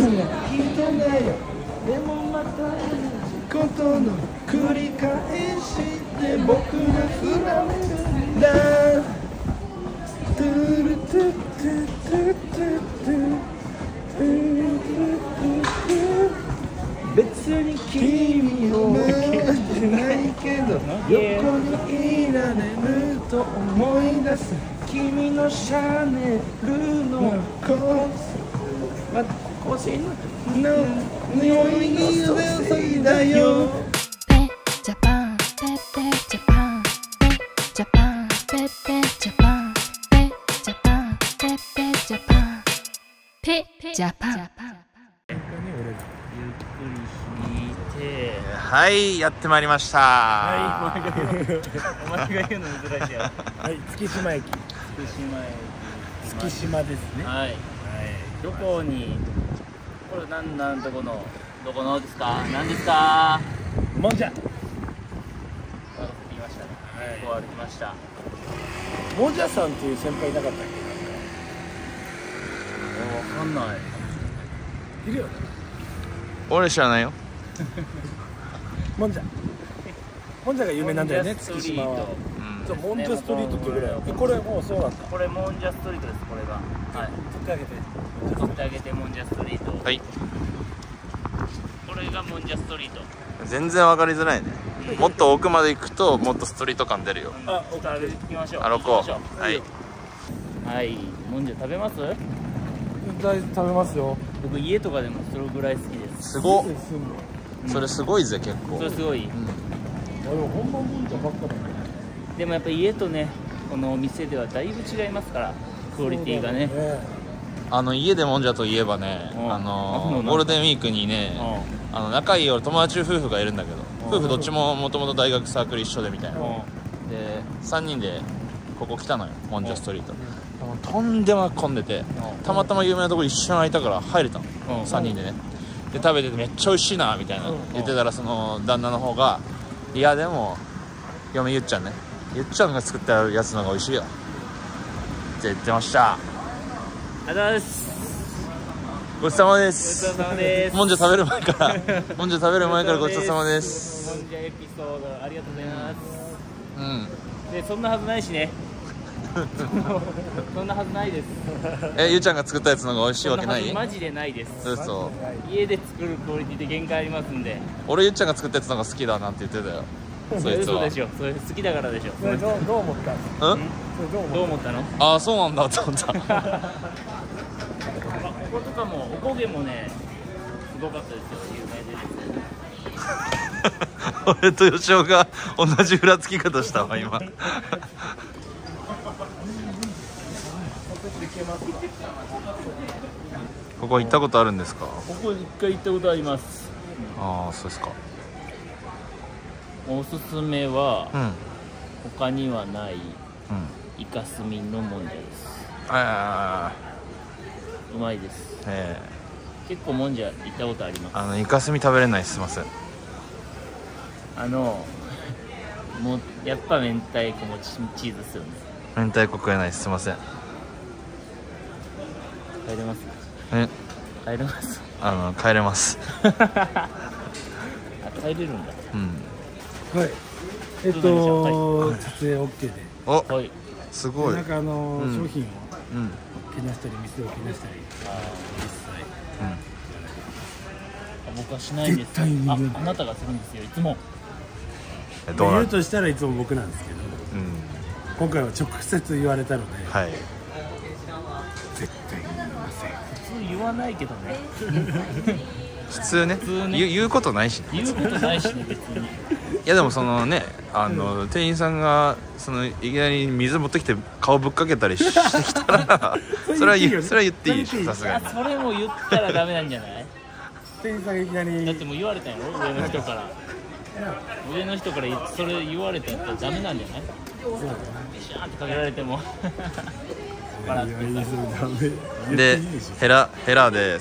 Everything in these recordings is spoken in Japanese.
だよ。でもまたことの繰り返しで僕が振られるんだ。トゥルトゥトゥトゥトゥトゥ別に君を待ってないけど横にいられると思い出す君のシャネルの腰の匂いのせいだよ。 ペジャパンペペジャパンペジャパンペペジャパンペジャパンペペジャパンペジャパン。 ゆっくり引いて、 はい、やってまいりました。 はい、お前が言うの難しいやはい、月島駅。月島ですね。 はい、どこに、これなんどこのですか？何ですか？ もんじゃ。 歩きましたね。ここ歩きました。 もんじゃさんっていう先輩いなかったっわかんない。 け？いるよね。 俺知らないよ。 もんじゃ。もんじゃが有名なんだよね、月島は。 うん。 そう、もんじゃストリートっていうぐらい。これもうそうなんだ。 これもんじゃストリートです。これが。はい。 取ってあげて。 取ってあげてもんじゃストリート。 はい。 これがもんじゃストリート。 全然わかりづらいね。もっと奥まで行くともっとストリート感出るよ。 あ、歩きましょう。 歩こう。はい。 はい。もんじゃ食べます？ 大食べますよ。 僕家とかでもそれぐらい好きです。 すごっ。それすごいぜ結構。 それすごい。 でも本場もんじゃばっかだね。 でもやっぱ家とね、このお店ではだいぶ違いますから、クオリティがね。 家でもんじゃといえばね、ゴールデンウィークにね、仲いい俺友達夫婦がいるんだけど、夫婦どっちももともと大学サークル一緒でみたいな。で3人でここ来たのよ、もんじゃストリート。とんでもなく混んでて、たまたま有名なところ一瞬空いたから入れたの、3人でね。で食べててめっちゃ美味しいなみたいな言ってたら、その旦那の方がいやでも嫁ゆっちゃんね、ゆっちゃんが作ったやつの方が美味しいよって言ってました。 ありがとうございます。 ごちそうさまです。 ごちそうさまです。 もんじゃ食べる前からもんじゃ食べる前からごちそうさまです。 もんじゃエピソードありがとうございます。 うん。 でそんなはずないしね。そんなはずないです。 ゆうちゃんが作ったやつの方が美味しいわけない？ マジでないです。 嘘。 家で作るクオリティで限界ありますんで。 俺ゆうちゃんが作ったやつの方が好きだなんて言ってたよ。そいつは。 嘘でしょ。それ好きだからでしょ。 それどう思った？ うん？ どう思ったの？ ああそうなんだと思った。 こことかもおこげもねすごかったですよ。有名でですね。 俺とよしおが同じふらつき方したわ今。ここ行ったことあるんですか？ ここ一回行ったことあります。 ああそうですか。 おすすめは、 うん。 他にはないうん。 イカスミのもんじゃです。 あうまいです。結構もんじゃ行ったことあります。 イカスミ食べれないです。すいません。 もうやっぱ明太子もチーズですよね。 明太子食えないです。すいません。 帰れます？帰れます？ 帰れます。 あ、帰れるんだ。 うん。 はい。撮影 OK で。 お、 はい。 すすごい。 なんか商品をうん。 けなしたり店をけなしたり僕はしないんです。 絶対にあなたがするんですよ。いつも。 どうなる？ 言うとしたらいつも僕なんですけど、 うん。 今回は直接言われたので、 はい。 絶対に言いません。 普通言わないけどね。 普通ね。 ね言うことないしね。 言うことないしね、別に。 いやでもそのね、店員さんがいきなり水持ってきて顔ぶっかけたりしてきたらそれは言っていいでしょ、さすがに。 それも言ったらダメなんじゃない？ 店員さんがいきなりだってもう言われたんやろ、上の人から。上の人からそれ言われたらダメなんじゃない？ビシャーってかけられても笑ってでヘラで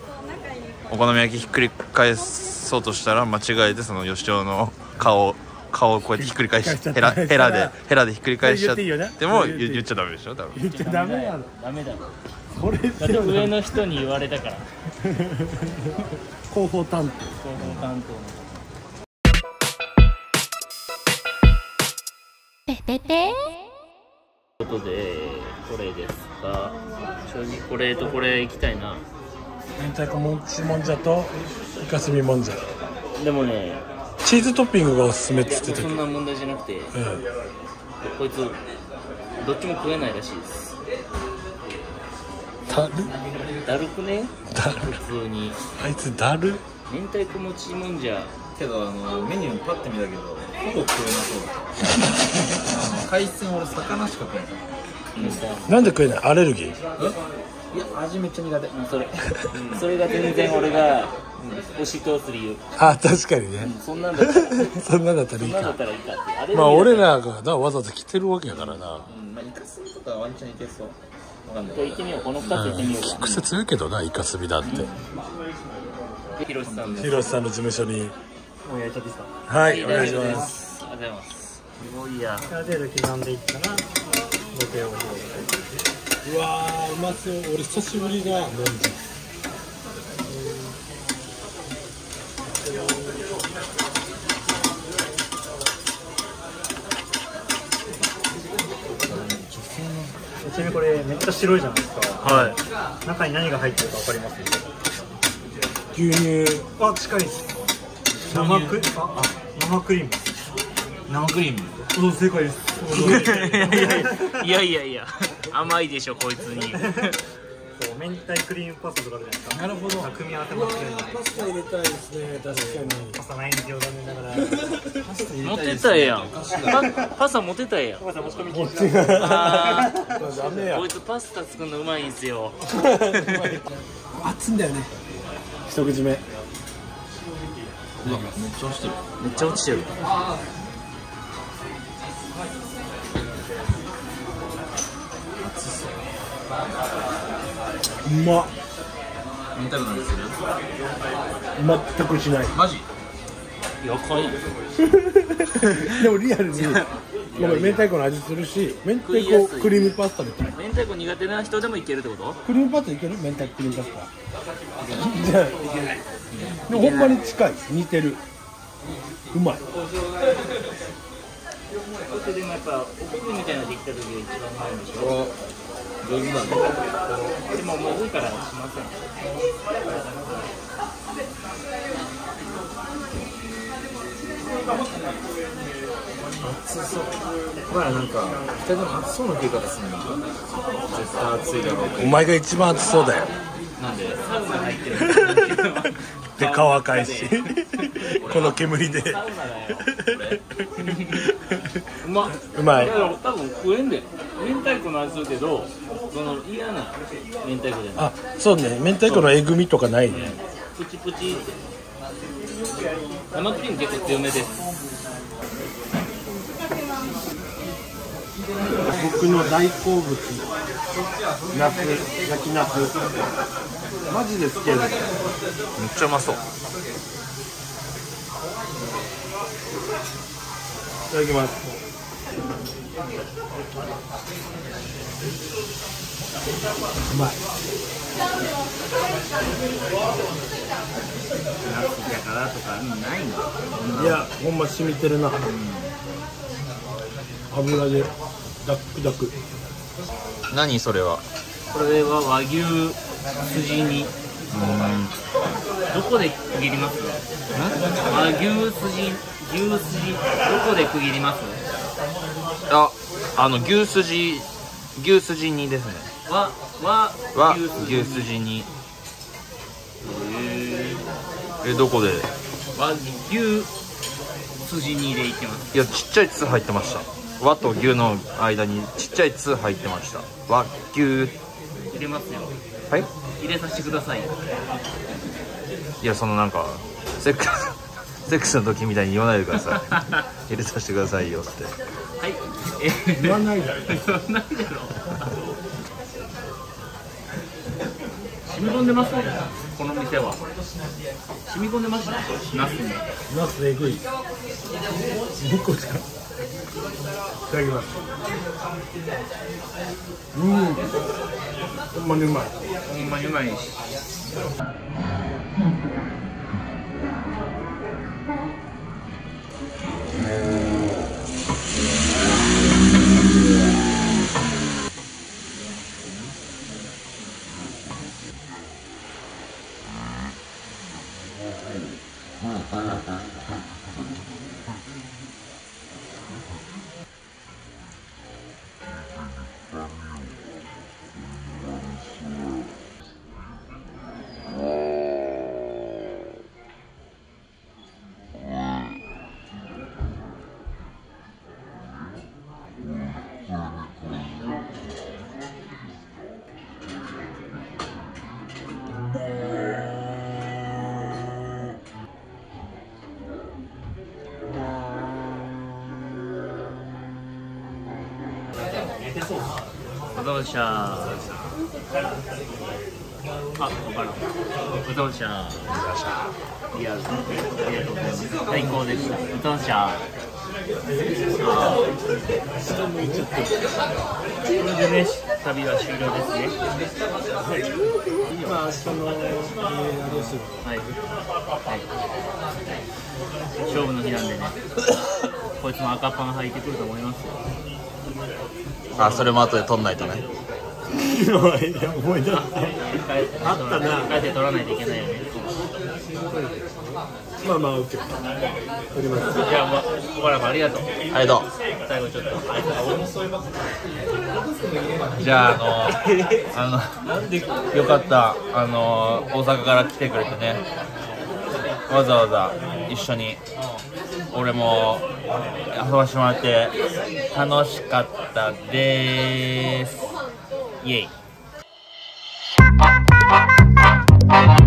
お好み焼きひっくり返そうとしたら間違えてその吉尾の顔顔をこうやってひっくり返してヘラでひっくり返しちゃっても言っちゃダメでしょ。多分言っちゃダメなの。 ダメだろ。 これだって上の人に言われたから。 広報担当。 広報担当の。 ペペペということでこれですが、正直これとこれ行きたいな。 明太子もちもんじゃとイカスミもんじゃ。 でもね、 チーズトッピングがおすすめって言ってたけど。 そんな問題じゃなくて、こいつどっちも食えないらしいです。 だるくね。 だる。 普通にあいつだる。 明太子もちもんじゃけどメニューパッて見たけどほぼ食えなそうだ。海鮮俺魚しか食えない。 なんで食えない？アレルギー？ いや味めっちゃ苦手。 それが全然俺が押し通す理由。 あ、確かにね。 そんなんだったらそんなんだったらいいか。 ってまあ俺らがなわざわざ来てるわけやからな。 まあイカスミとかワンチャンいけそう。 じゃあ行ってみよう。この2つ行ってみようか。 癖強いけどな、イカスミだって。 ひろしさんの。 ひろしさんの事務所に。 もうやっちゃっていいですか？ はい、お願いします。 ありがとうございます。すごいや。 ある程度刻んでいったらボケを。 うわー、うまそう。俺久しぶりだもんじ。 ちなみにこれめっちゃ白いじゃないですか。 はい。 中に何が入ってるかわかります？ 牛乳。 あ、近いです。生クリーム。 生クリーム。 そう、正解です。 いや甘いでしょこいつに。 そう、明太クリームパスタとかあるじゃないですか。 なるほど。 組み合わせもしてるので。 パスタ入れたいですね。確かに。 パスタないんですよ、残念ながら。 持ってたやん。パスタ持ってたやん。 ごめんなさい、持ち込み禁止。 あダメや。 こいつパスタ作るのうまいんすよ。 熱いんだよね。一口目。 めっちゃ落ちてる。 めっちゃ落ちてる。 うまっ。 明太子なんでする？ 全くしない。 マジ？ いや、かい。 でもリアルにごめん、明太子の味するし、明太子クリームパスタみたい。 明太子苦手な人でもいけるってこと？ クリームパスタいける？明太子クリームパスタ。じゃあいけない。でもほんまに近い。似てる。うまい。 でもやっぱお米みたいなのできた時が一番うまいんでしょ。 上手なんだ。 でももう多いからしません。 熱そう。まあなんか2人とも熱そうな食い方するな。絶対熱いだろう。 お前が一番熱そうだよ。 なんでサウナ入ってる。 で顔赤いしこの煙でサウナだよ。うまっ。 うまい。 いや多分食えんで。明太子の味するけど、その嫌な明太子じゃない。 あ、そうね。明太子のえぐみとかないね。 プチプチって。生クリーム結構強めです。 僕の大好物。焼きナス。マジで好きやね。 めっちゃうまそう。 いただきます。うまい。 だからとかないの。 いや、ほんま染みてるな。油でダックダク。 何それは？ これは和牛筋煮。どこで区切ります？和牛筋、どこで区切ります？ 牛筋煮ですね。牛筋煮。どこで？ 和牛筋煮でいきます。 いや、ちっちゃい「つ」入ってました。和と牛の間にちっちゃい「つ」入ってました。和牛。 入れますよ。 はい。 入れさせてくださいよ。 いや、そのなんかセックスの時みたいに言わないでください。入れさせてくださいよって。 はい。 言わないだろ。 言わないだろ。しみ込んでますね、この店は。染み込んでますね、ナスに。 ナスえぐい。2個しか。いただきます。ほんまにうまい。 ほんまにうまいし。おどうしゃー。あ、わからん。おどうしゃー。いや、ありがとうございます。最高でした。おどうしゃー。これでね、旅は終了ですね。 今、明日の、あれですよ。 はい。はい。勝負の日なんでね。こいつも赤パン履いてくると思いますよ。 あ、それも後で撮んないとね。 いや、思い出した。あったな。 帰って取らないといけないよね。 まあまあ、オッケー。撮ります。 じゃあ、小原君ありがとう。 はい、どう。 最後ちょっと。 じゃあ、よかった。大阪から来てくれてね。わざわざ一緒に。俺も遊ばしてもらって楽しかったです。イエイ。